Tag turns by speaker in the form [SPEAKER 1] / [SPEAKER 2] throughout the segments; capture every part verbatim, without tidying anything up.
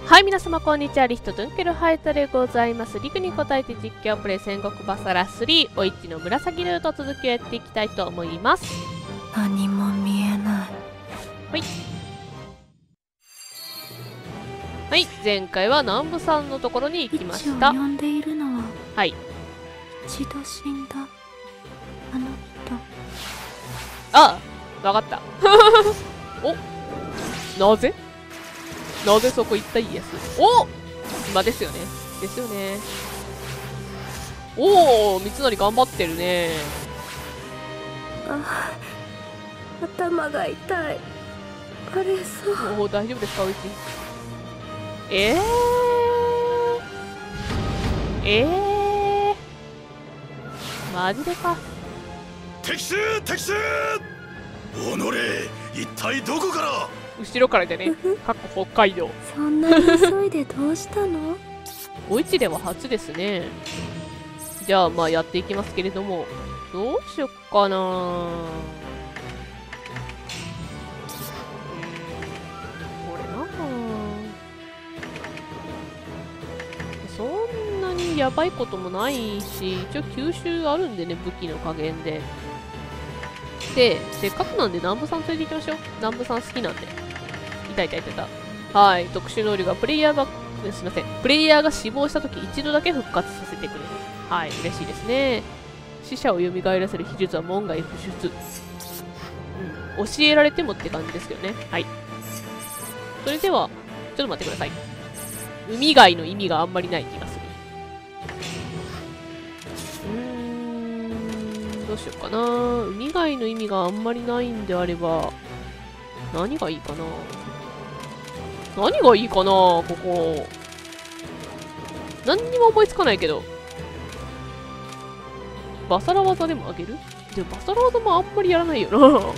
[SPEAKER 1] はい、皆様こんにちは。リヒト・ドゥンケルハイトでございます。リクに答えて実況プレイ戦国バサラスリー、おいちの紫ルート続きをやっていきたいと思います。
[SPEAKER 2] 何も見えない。
[SPEAKER 1] はい。はい、前回は南部さんのところに行きました。
[SPEAKER 2] 呼んでいるのは、
[SPEAKER 1] はい。
[SPEAKER 2] 一度死んだあの人。
[SPEAKER 1] あ、わかった。お、なぜなぜそこ行った家康。お今ですよね。ですよね。おお、三成頑張ってるね。
[SPEAKER 2] あ、頭が痛い。あれそう。
[SPEAKER 1] おお、大丈夫ですか、うち。えー、えー、マジでか。
[SPEAKER 3] 敵襲敵襲。おのれ、一体どこから。
[SPEAKER 1] 後ろからでね、かっこ北海道。
[SPEAKER 2] そんなに急いでどうしたの？
[SPEAKER 1] お市では初ですね。じゃあまあやっていきますけれども、どうしよっかな。うーん、これな。そんなにやばいこともないし、一応吸収あるんでね、武器の加減で。で、せっかくなんで南部さん連れて行きましょう。南部さん好きなんで。痛い痛い痛い痛い。はい。特殊能力がプレイヤーが、すみません。プレイヤーが死亡したとき一度だけ復活させてくれる。はい。嬉しいですね。死者を蘇らせる秘術は門外不出。うん。教えられてもって感じですけどね。はい。それでは、ちょっと待ってください。海外の意味があんまりない気がする。うーん。どうしようかな。海外の意味があんまりないんであれば、何がいいかな。何がいいかなここ。何にも思いつかないけど。バサラ技でもあげる？でもバサラ技もあんまりやらないよな。うーん。うーん。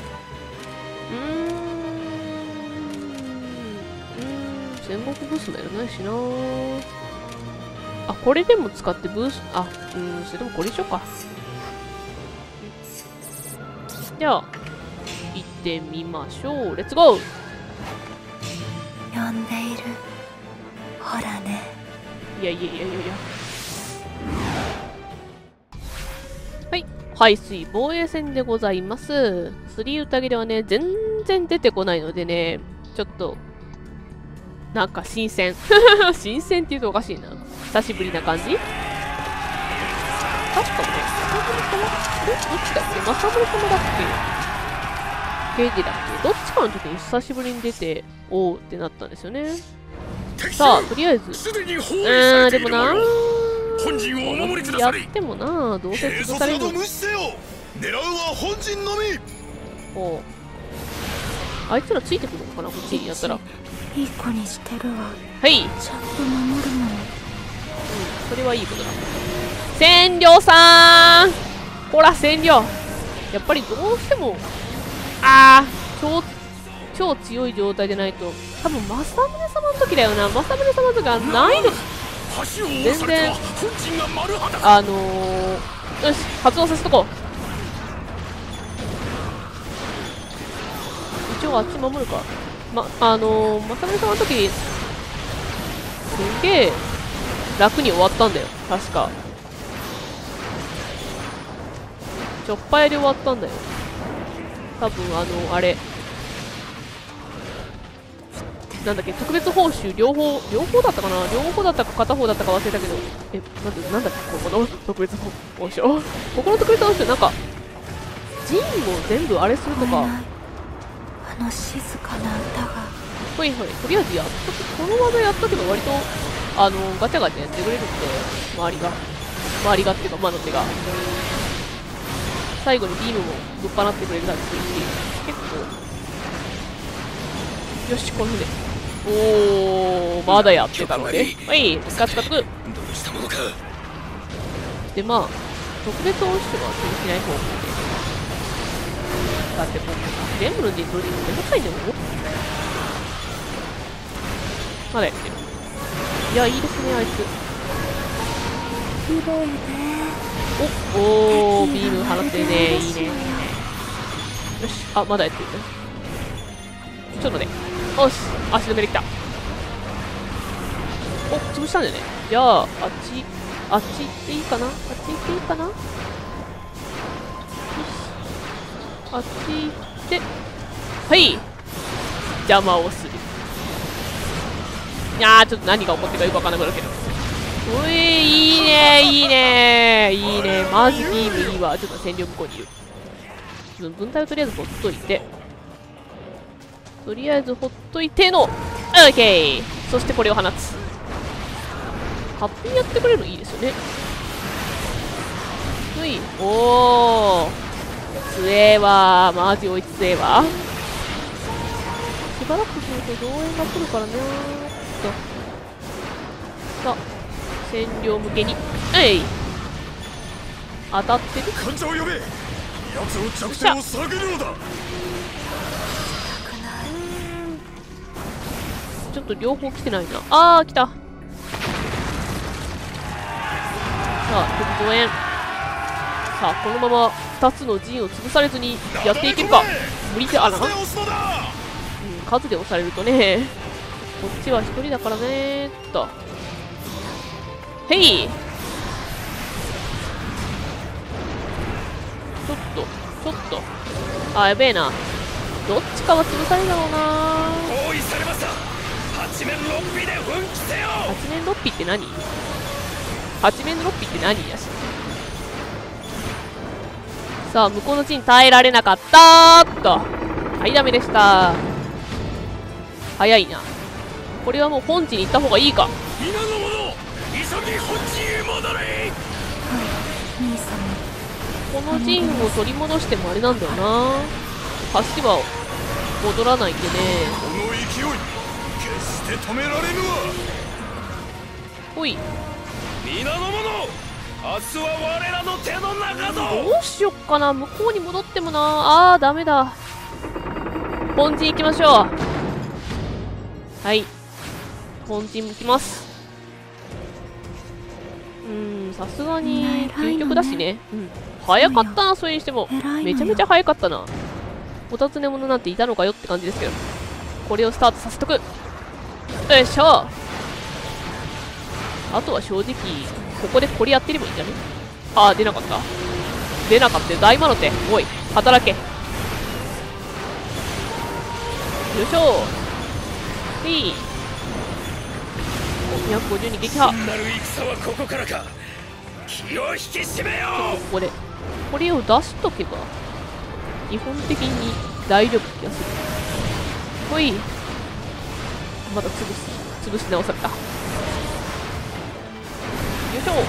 [SPEAKER 1] 戦国ブースもやらないしな。あ、これでも使ってブース、あ、うーん、それでもこれにしようか。じゃあ、行ってみましょう。レッツゴー！
[SPEAKER 2] 呼んでいる。ほらね。
[SPEAKER 1] いやいやいやいやいや。はい。排水防衛戦でございます。スリー宴ではね、全然出てこないのでね、ちょっと、なんか新鮮。新鮮って言うとおかしいな。久しぶりな感じ？確かね、正宗様？え？どっちだっけ？正宗様だっけ？刑事だっけ？どっちかの時に久しぶりに出て、おーってなったんですよね。さあ、とりあえず。うーん、でもなー。やってもなー、どうせ潰されるの。
[SPEAKER 3] 狙うは本陣のみ。
[SPEAKER 1] おう。あいつらついてくるのかな、こっちにやったら。
[SPEAKER 2] いい子にしてるわ。
[SPEAKER 1] はい。
[SPEAKER 2] ちゃんと守るの。うん、
[SPEAKER 1] それはいいことだ。千両さん、ほら、千両。やっぱりどうしても、あー、超、超強い状態でないと、多分、正宗様の時だよな。正宗様の時はないの。全然、あのー、よし、発動させとこう。一応あっち守るか。ま、あのー、正宗様の時、すんげえ、楽に終わったんだよ。確か。ちょっぱいで終わったんだよ。多分、あの、あれ。なんだっけ、特別報酬両方、両方だったかな、両方だったか片方だったか忘れたけど、え、なんで、なんだっけ、ここの特別報酬。ここの特別報酬、なんか、陣を全部あれするとか。
[SPEAKER 2] あの静かな歌が。
[SPEAKER 1] ほいほい、とりあえずやっとく、この技やっとけば割と、あの、ガチャガチャやってくれるんで、周りが。周りがっていうか、魔の手が。最後にビームもぶっ放ってくれたりするし、結構。よし、この船。おー、まだやってたので。はい、使って使ってく。で、まあ、特別音質は気にしない方向で。だって、こう、全部の陣取りめんどくさいんだよ。まだやってる。いや、いいですね、あいつ。
[SPEAKER 2] 綺麗ね。
[SPEAKER 1] お、おー、ビーム放ってるね。いいね。よし、あ、まだやってるね。ちょっとね。よし、足止めできた。 お、潰したんだよね。じゃあ、あっち、あっち行っていいかなあっち行っていいかなよし。あっち行って、はい。邪魔をする。いやー、ちょっと何が起こってるかよくわかんなくなるけど。おい、いいねいいねいいねマジビームいいわ。ちょっと占領向こうにいる。分隊をとりあえずほっといて。とりあえずほっといての、オッケー。そしてこれを放つ。ハッピーやってくれるのいいですよね。ほい。おー。強えわー。マジ追いつえわ。しばらくすると増援が来るからねー。さあ、占領向けに。えい。当たってる。
[SPEAKER 3] 患者を呼べ。奴を弱点を探るのだ。
[SPEAKER 1] ちょっと両方来てないな。あー、来た。さあ、増援。さあ、このままふたつの陣を潰されずにやっていけるか。無理であらな。うん、数で押されるとね。こっちはひとりだからねーっと。へい。ちょっと、ちょっと。あ、やべえな。どっちかは潰されるだろうなー。
[SPEAKER 3] 包囲されました。八面六臂で奮起せよ。
[SPEAKER 1] 八面六臂って何？八面六臂って何やし。さあ、向こうの陣耐えられなかったーっと。はい、ダメでした。早いな。これはもう本陣に行った方がいいか。
[SPEAKER 3] 皆の者、急ぎ本陣へ戻れ。
[SPEAKER 2] 兄様。
[SPEAKER 1] この陣を取り戻してもあれなんだよな。橋は戻らないんでね。
[SPEAKER 3] この勢い、決して止められぬわ。
[SPEAKER 1] ほい。
[SPEAKER 3] 皆の者、明日は我らの手の中ぞ。
[SPEAKER 1] どうしよっかな。向こうに戻ってもな。あー、ダメだ。本陣行きましょう。はい。本陣行きます。うーん、さすがに究極だしね。うん。早かったな、それにしても。めちゃめちゃ早かったな。お尋ね者なんていたのかよって感じですけど。これをスタートさせとく。よいしょ。あとは正直、ここでこれやってればいいんじゃね。あー、出なかった。出なかったよ。大魔の手。おい、働け。よいしょ。いい。にひゃくごじゅうに撃破。
[SPEAKER 3] なる戦はここからか。気を引き締めよう。
[SPEAKER 1] ここでこれを出しとけば基本的に大丈夫気がする。ほい。まだ潰す潰し直された。よいしょ。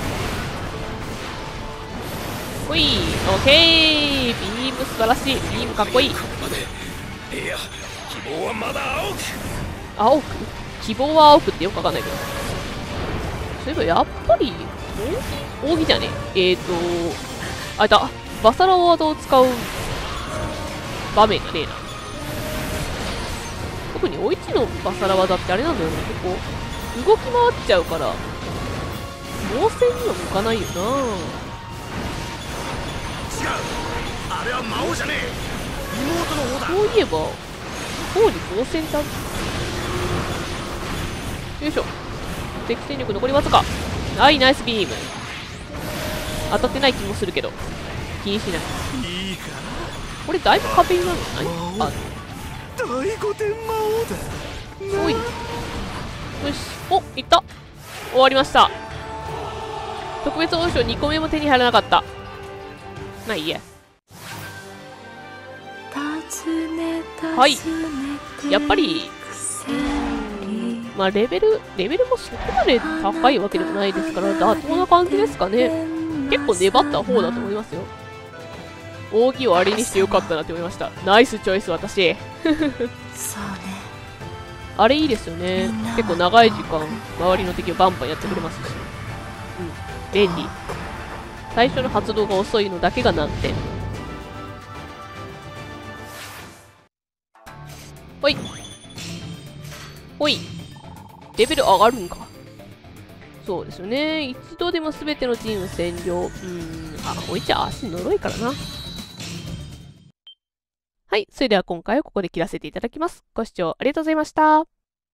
[SPEAKER 1] ほい。オッケー。ビーム素晴らしい。ビームかっこいい。
[SPEAKER 3] ここまで。いや、希望はまだ青く。
[SPEAKER 1] 青く希望は青くってよくわかんないけど。そういえばやっぱりお扇じゃねえ。えーとあいた。バサラワードを使う場面がねえな。特にお市のバサラワードってあれなんだよね。結構動き回っちゃうから猛戦には向かないよな。
[SPEAKER 3] 違う、あれは魔王じゃねえ。妹の方だ。
[SPEAKER 1] そういえば方に猛戦ってある。よいしょ。敵戦力残りわずか。はい、ナイスビーム。当たってない気もするけど気にしない。
[SPEAKER 3] いいか。
[SPEAKER 1] これだいぶ壁になるんじゃない？あ、
[SPEAKER 3] 第五天魔王だ。
[SPEAKER 1] おい。よし。お、いった。終わりました。特別王将にこめも手に入らなかった。まあいいや。はい。やっぱり、まあレベル、レベルもそこまで高いわけでもないですから、妥当な感じですかね。結構粘った方だと思いますよ。扇をあれにしてよかったなって思いました。ナイスチョイス、私。
[SPEAKER 2] そうね。
[SPEAKER 1] あれいいですよね。結構長い時間、周りの敵をバンバンやってくれますし。うん。便利。最初の発動が遅いのだけが難点。ほい。ほい。レベル上がるんか。そうですよね。一度でも全ての陣を占領。うーん。あ、おいちゃ足呪いからな。はい。それでは今回はここで切らせていただきます。ご視聴ありがとうございました。